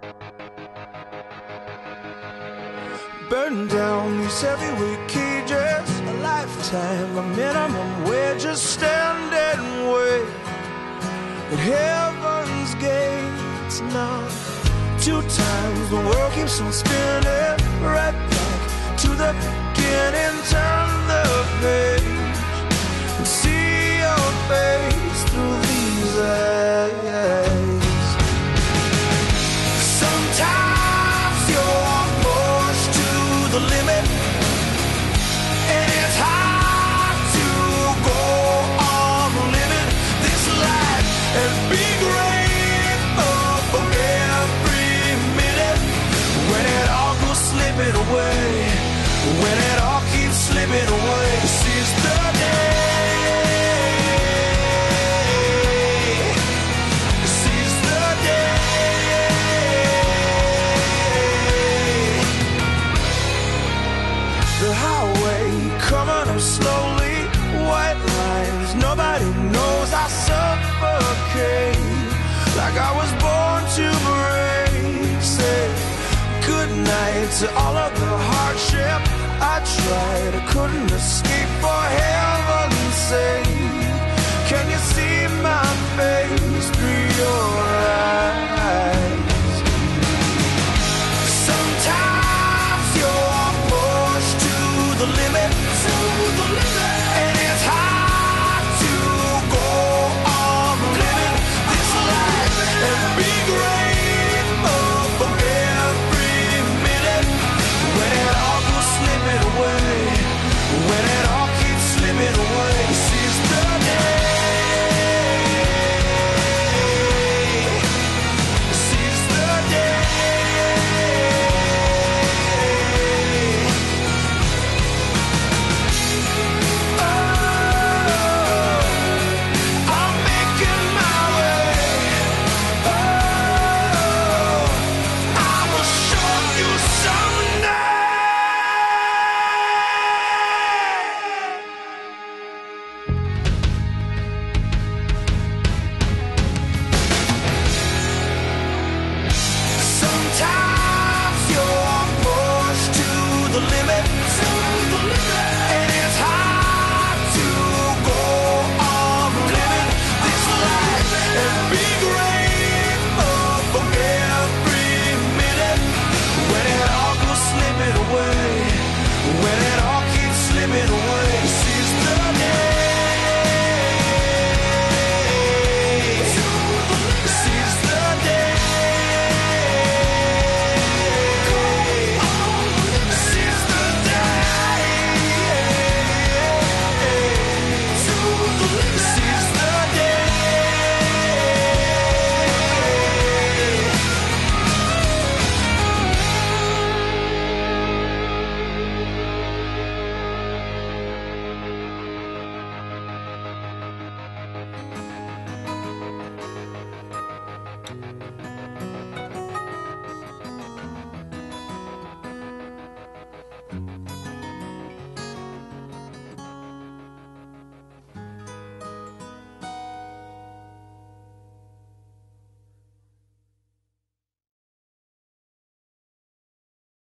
Burn down these heavyweight cages, a lifetime, a minimum wage. Just stand and wait at heaven's gates now. 2 times the world keeps on spinning, right back to the beginning. Turn the page and see your face through these eyes. Sometimes you're pushed to the limit, and it's hard to go on living this life and be grateful for every minute. When it all goes slipping away, when it all keeps slipping away, seize the day, seize the day. The highway coming up slowly, white lines, nobody knows. I suffocate like I was born to break. Say good night to all of the hardship. I tried, I couldn't escape, for heaven's sake. Can you see my face through your eyes? Sometimes you're pushed to the limit, and it's hard to go on living this life and be great.